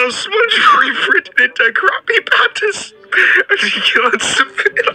SpongeBob reprinted into Krabby Patties. And he wants to fit.